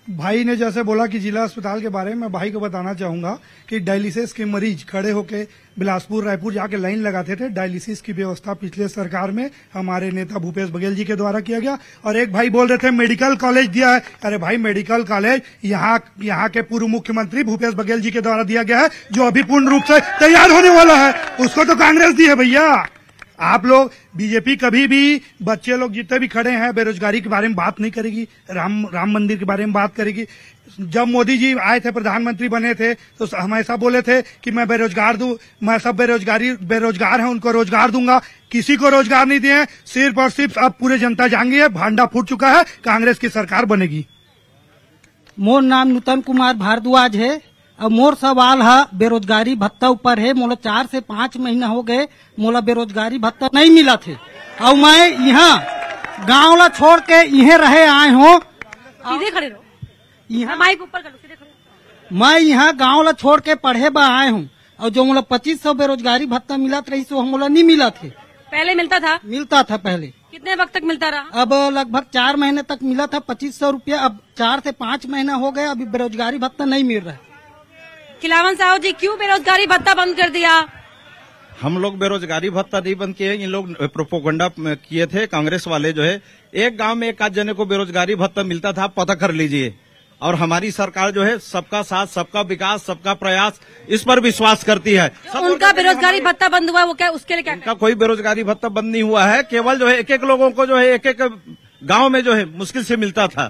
भाई ने जैसे बोला कि जिला अस्पताल के बारे में, मैं भाई को बताना चाहूंगा कि डायलिसिस के मरीज खड़े होके बिलासपुर रायपुर जाके लाइन लगाते थे। डायलिसिस की व्यवस्था पिछले सरकार में हमारे नेता भूपेश बघेल जी के द्वारा किया गया। और एक भाई बोल रहे थे मेडिकल कॉलेज दिया है। अरे भाई, मेडिकल कॉलेज यहाँ के पूर्व मुख्यमंत्री भूपेश बघेल जी के द्वारा दिया गया है, जो अभी पूर्ण रूप से तैयार होने वाला है। उसको तो कांग्रेस दी है भैया। आप लोग बीजेपी कभी भी बच्चे लोग जितने भी खड़े हैं बेरोजगारी के बारे में बात नहीं करेगी, राम मंदिर के बारे में बात करेगी। जब मोदी जी आए थे, प्रधानमंत्री बने थे, तो हमेशा बोले थे कि मैं बेरोजगार दूं, मैं सब बेरोजगार हैं उनको रोजगार दूंगा। किसी को रोजगार नहीं दिए, सिर्फ और सिर्फ अब पूरे जनता जाएंगे है, भांडा फूट चुका है, कांग्रेस की सरकार बनेगी। मोर नाम नूतन कुमार भारद्वाज है। अब मोर सवाल है बेरोजगारी भत्ता ऊपर है। मोला 4 से 5 महीना हो गए, मोला बेरोजगारी भत्ता नहीं मिला थे। और मैं यहाँ गाँव ला छोड़ के यहीं रहे आए हूँ। सीधे खड़े रहो, यहाँ माइक ऊपर कर लो, सीधे खड़े। मैं यहाँ गाँव ला छोड़ के पढ़े बा आए हूँ। और जो मोला 2500 बेरोजगारी भत्ता मिला रही सो मोला नहीं मिला थे। पहले मिलता था? मिलता था पहले। कितने वक्त तक मिलता रहा? अब लगभग 4 महीने तक मिला था 2500 रुपया। अब 4 से 5 महीना हो गए, अभी बेरोजगारी भत्ता नहीं मिल रहा है। खिलावन साहब जी, क्यों बेरोजगारी भत्ता बंद कर दिया? हम लोग बेरोजगारी भत्ता नहीं बंद किए, इन लोग प्रोपोगंडा किए थे कांग्रेस वाले। जो है एक गांव में 1 आध जने को बेरोजगारी भत्ता मिलता था, पता कर लीजिए। और हमारी सरकार जो है सबका साथ, सबका विकास, सबका प्रयास, इस पर विश्वास करती है। तो उनका बेरोजगारी भत्ता बंद हुआ, वो क्या उसके लिए क्या? उनका कोई बेरोजगारी भत्ता बंद नहीं हुआ है। केवल जो है एक लोगों को जो है एक गाँव में जो है मुश्किल से मिलता था।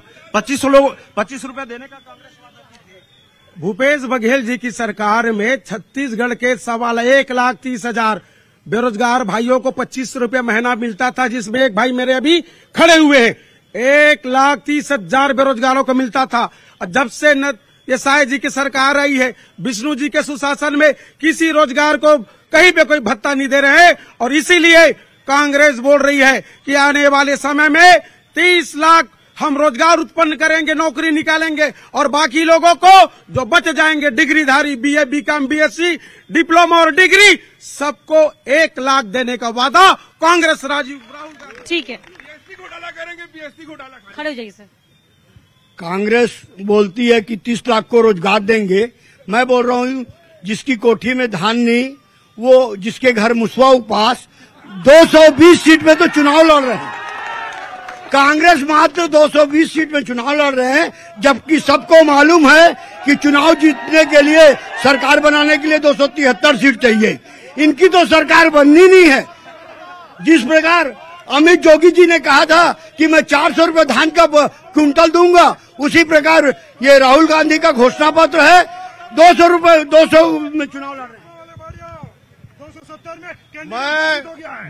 25 रुपया देने का कांग्रेस। भूपेश बघेल जी की सरकार में छत्तीसगढ़ के 1,30,000 बेरोजगार भाइयों को 25 रुपया महीना मिलता था, जिसमें एक भाई मेरे अभी खड़े हुए हैं। 1,30,000 बेरोजगारों को मिलता था। और जब से ये साय जी की सरकार आई है, विष्णु जी के सुशासन में किसी रोजगार को कहीं पे कोई भत्ता नहीं दे रहे हैं। और इसीलिए कांग्रेस बोल रही है कि आने वाले समय में 30 लाख हम रोजगार उत्पन्न करेंगे, नौकरी निकालेंगे। और बाकी लोगों को जो बच जाएंगे, डिग्रीधारी, बीए, बीकॉम, बीएससी, डिप्लोमा और डिग्री, सबको 1 लाख देने का वादा कांग्रेस राहुल गांधी। ठीक है, बीएससी घोटाला करेंगे, बीएससी घोटाला। खड़े हो जाइए सर। कांग्रेस बोलती है कि 30 लाख को रोजगार देंगे। मैं बोल रहा हूँ जिसकी कोठी में धान नहीं, वो जिसके घर मुसवा उपास, 220 सीट में तो चुनाव लड़ रहे हैं। कांग्रेस मात्र 220 सीट में चुनाव लड़ रहे हैं, जबकि सबको मालूम है कि चुनाव जीतने के लिए, सरकार बनाने के लिए 273 सीट चाहिए। इनकी तो सरकार बननी नहीं है। जिस प्रकार अमित जोगी जी ने कहा था कि मैं 400 रुपये धान का क्विंटल दूंगा, उसी प्रकार ये राहुल गांधी का घोषणा पत्र है। 200 में चुनाव लड़ रहे हैं। मैं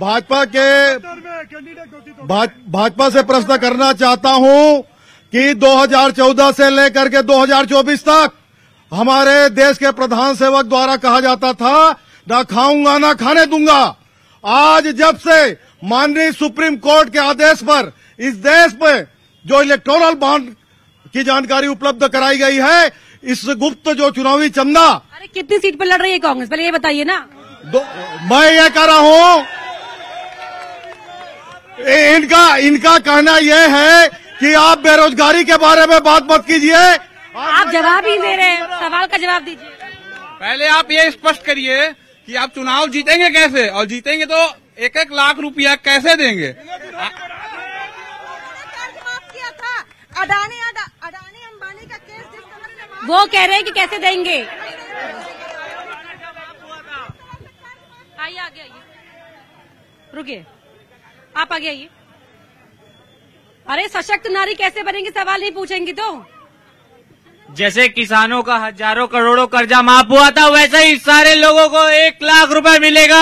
भाजपा से प्रश्न करना चाहता हूं कि 2014 से लेकर के 2024 तक हमारे देश के प्रधान सेवक द्वारा कहा जाता था ना खाऊंगा ना खाने दूंगा। आज जब से माननीय सुप्रीम कोर्ट के आदेश पर इस देश में जो इलेक्टोरल बॉन्ड की जानकारी उपलब्ध कराई गई है, इस गुप्त जो चुनावी चंदा। अरे कितनी सीट पर लड़ रही है कांग्रेस, पहले ये बताइए ना। मैं ये कह रहा हूं, इनका कहना यह है कि आप बेरोजगारी के बारे में बात मत कीजिए। आप जवाब ही दे रहे हैं, सवाल का जवाब दीजिए। पहले आप ये स्पष्ट करिए कि आप चुनाव जीतेंगे कैसे, और जीतेंगे तो 1-1 लाख रुपया कैसे देंगे। अडानी अंबानी का केस वो कह रहे हैं कि कैसे देंगे। आइए आगे आइए, रुकिए, आप आगे आइए। अरे सशक्त नारी कैसे बनेंगे, सवाल नहीं पूछेंगी तो। जैसे किसानों का हजारों करोड़ों कर्जा माफ हुआ था, वैसे ही सारे लोगों को 1 लाख रुपए मिलेगा।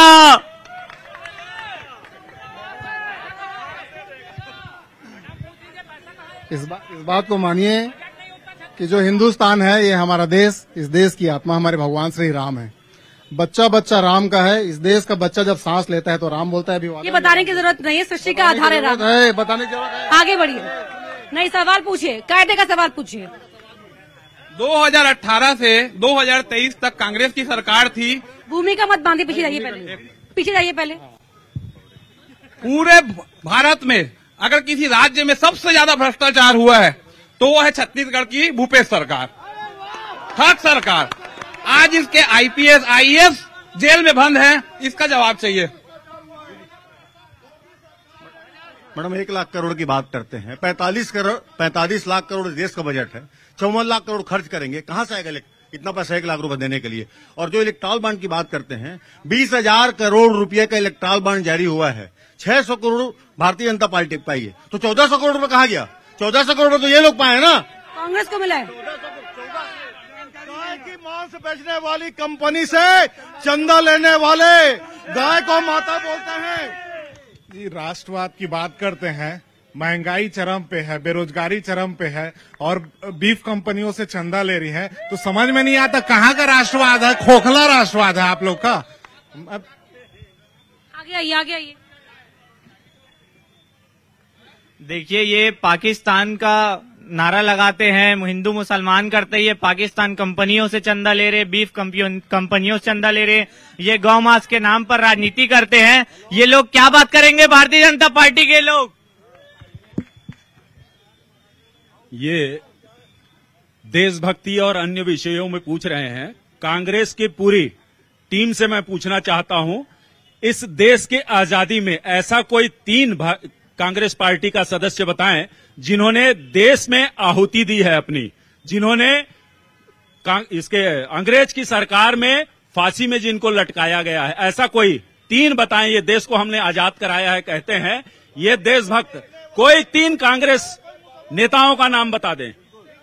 इस बात को मानिए कि जो हिंदुस्तान है, ये हमारा देश, इस देश की आत्मा हमारे भगवान श्री राम है। बच्चा बच्चा राम का है। इस देश का बच्चा जब सांस लेता है तो राम बोलता है। ये बताने की जरूरत नहीं है, सृष्टि का आधार है राम। बताने की जरूरत है। आगे बढ़िए, नहीं सवाल पूछिए, कायदे का सवाल पूछिए। 2018 से 2023 तक कांग्रेस की सरकार थी। भूमि का मत बांधिए, पीछे जाइए पहले, पीछे जाइए पहले। पूरे भारत में अगर किसी राज्य में सबसे ज्यादा भ्रष्टाचार हुआ है तो वो है छत्तीसगढ़ की भूपेश सरकार, ठग सरकार। आज इसके आईपीएस आईएएस जेल में बंद हैं, इसका जवाब चाहिए। मैडम 1 लाख करोड़ की बात करते हैं, 45 लाख करोड़ देश का बजट है, 54 लाख करोड़ खर्च करेंगे, कहां से आएगा इतना पैसा 1 लाख रुपए देने के लिए? और जो इलेक्ट्रॉल बॉन्ड की बात करते हैं, 20,000 करोड़ रुपए का इलेक्ट्रॉल बॉन्ड जारी हुआ है, 600 करोड़ भारतीय जनता पार्टी पाई है, तो 1400 करोड़ रुपए कहां गया? 1400 करोड़ तो ये लोग पाए ना, कांग्रेस को मिला है। गाय की मांस बेचने वाली कंपनी से चंदा लेने वाले गाय को माता बोलते हैं। जी, राष्ट्रवाद की बात करते हैं, महंगाई चरम पे है, बेरोजगारी चरम पे है और बीफ कंपनियों से चंदा ले रही है, तो समझ में नहीं आता कहाँ का राष्ट्रवाद है, खोखला राष्ट्रवाद है आप लोग का। आगे आइए, आगे आइए। देखिए, ये पाकिस्तान का नारा लगाते हैं, हिंदू मुसलमान करते ही, ये पाकिस्तान कंपनियों से चंदा ले रहे, बीफ कंपनियों से चंदा ले रहे, ये गौ मांस के नाम पर राजनीति करते हैं। ये लोग क्या बात करेंगे भारतीय जनता पार्टी के लोग? ये देशभक्ति और अन्य विषयों में पूछ रहे हैं। कांग्रेस की पूरी टीम से मैं पूछना चाहता हूं, इस देश के आजादी में ऐसा कोई 3 कांग्रेस पार्टी का सदस्य बताएं जिन्होंने देश में आहुति दी है अपनी, जिन्होंने इसके अंग्रेज की सरकार में फांसी में जिनको लटकाया गया है, ऐसा कोई 3 बताएं। ये देश को हमने आजाद कराया है कहते हैं ये देशभक्त, कोई 3 कांग्रेस नेताओं का नाम बता दें।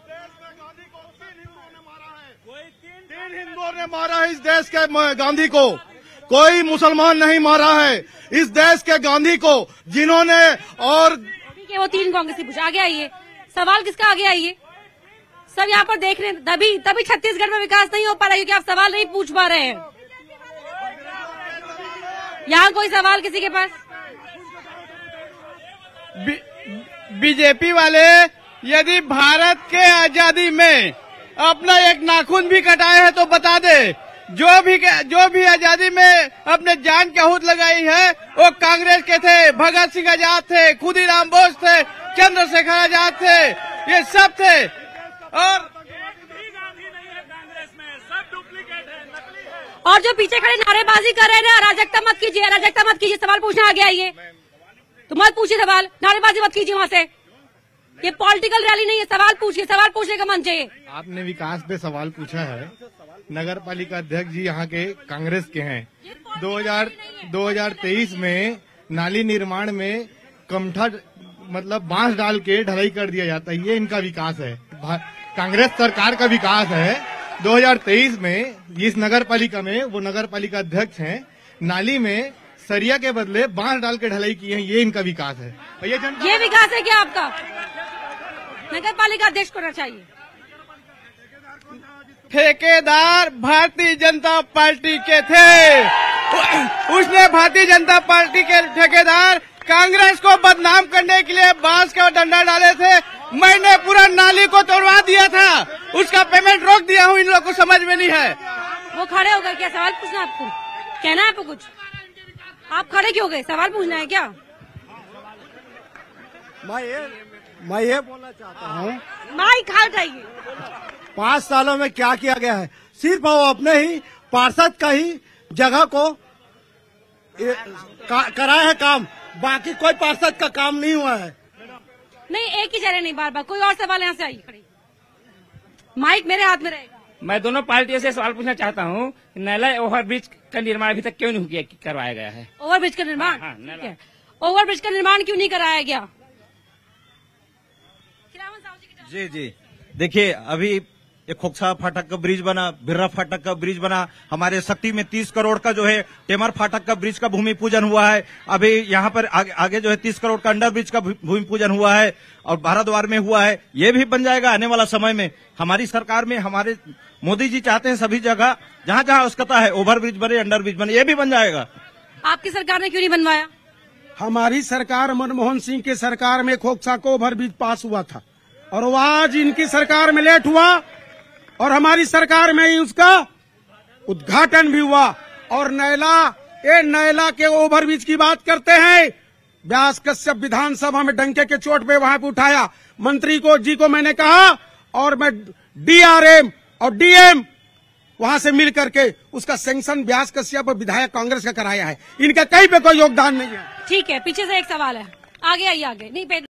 3 हिंदुओं ने मारा है इस देश के गांधी को, कोई मुसलमान नहीं मारा है इस देश के गांधी को, जिन्होंने और वो 3 कांग्रेसी पूछा। आगे आइए, सवाल किसका? आगे आइए, सब यहाँ पर देख रहे हैं। तभी छत्तीसगढ़ में विकास नहीं हो पा रहा है क्योंकि आप सवाल नहीं पूछ पा रहे हैं। यहाँ कोई सवाल किसी के पास? बीजेपी वाले यदि भारत के आजादी में अपना एक नाखून भी कटाए है तो बता दे। जो भी आजादी में अपने जान की आहूत लगाई है वो कांग्रेस के थे। भगत सिंह आजाद थे, खुदीराम बोस थे, चंद्रशेखर आजाद थे, ये सब थे। और जो पीछे खड़े नारेबाजी कर रहे हैं ना, अराजकता मत कीजिए, अराजकता मत कीजिए। सवाल पूछना आगे आइए, तो मत पूछिए सवाल, नारेबाजी मत कीजिए वहाँ से। ये पॉलिटिकल रैली नहीं है, सवाल पूछिए, सवाल पूछने का मन चाहिए। आपने विकास पे सवाल पूछा है। नगर पालिका अध्यक्ष जी यहाँ के कांग्रेस के हैं। 2023 में नाली निर्माण में कमठा मतलब बांस डाल के ढलाई कर दिया जाता है, ये इनका विकास है, कांग्रेस सरकार का विकास है। 2023 में इस नगर पालिका में वो नगर पालिका अध्यक्ष हैं, नाली में सरिया के बदले बांस डाल के ढलाई की है, ये इनका विकास है। ये विकास है क्या आपका? नगर पालिका अध्यक्ष होना चाहिए। ठेकेदार भारतीय जनता पार्टी के थे, उसने भारतीय जनता पार्टी के ठेकेदार कांग्रेस को बदनाम करने के लिए बांस का डंडा डाले थे। मैंने पूरा नाली को तोड़वा दिया था, उसका पेमेंट रोक दिया हूँ। इन लोगों को समझ में नहीं है। वो खड़े हो गए क्या? सवाल पूछना आपको, कहना है आपको कुछ? आप खड़े क्यों हो गए? सवाल पूछना है क्या? मैं ये बोलना चाहता हूँ, माइक हाथ आइए। 5 सालों में क्या किया गया है? सिर्फ वो अपने ही पार्षद का ही जगह को कराया है काम, बाकी कोई पार्षद का काम नहीं हुआ है। नहीं, एक ही जगह नहीं, बार बार। कोई और सवाल यहाँ से आइए, खड़े। माइक मेरे हाथ में रहेगा। मैं दोनों पार्टियों से सवाल पूछना चाहता हूँ, नैला ओवरब्रिज का निर्माण अभी तक क्यों नहीं करवाया गया है? ओवरब्रिज का निर्माण? हाँ, ओवरब्रिज का निर्माण क्यों नहीं कराया गया? जी, देखिए अभी एक खोखसा फाटक का ब्रिज बना, बिर्रा फाटक का ब्रिज बना, हमारे शक्ति में 30 करोड़ का जो है टेमर फाटक का ब्रिज का भूमि पूजन हुआ है। अभी यहाँ पर आगे जो है 30 करोड़ का अंडर ब्रिज का भूमि पूजन हुआ है और भारद्वार में हुआ है। ये भी बन जाएगा आने वाला समय में। हमारी सरकार में हमारे मोदी जी चाहते हैं सभी जगह जहाँ जहाँ आवश्यकता है ओवर ब्रिज बने, अंडर ब्रिज बने, ये भी बन जाएगा। आपकी सरकार ने क्यों नहीं बनवाया? हमारी सरकार, मनमोहन सिंह की सरकार में खोखसा को ओवर ब्रिज पास हुआ था और वो आज इनकी सरकार में लेट हुआ और हमारी सरकार में ही उसका उद्घाटन भी हुआ। और नैला के ओवरब्रिज की बात करते हैं, व्यास कश्यप विधानसभा में डंके के चोट पे वहां पे उठाया। मंत्री को मैंने कहा और मैं DRM और DM वहां से मिल करके उसका सैंक्शन व्यास कश्यप और विधायक कांग्रेस का कराया है। इनका कहीं पे कोई योगदान नहीं है। ठीक है, पीछे से एक सवाल है, आगे आइए, आगे नहीं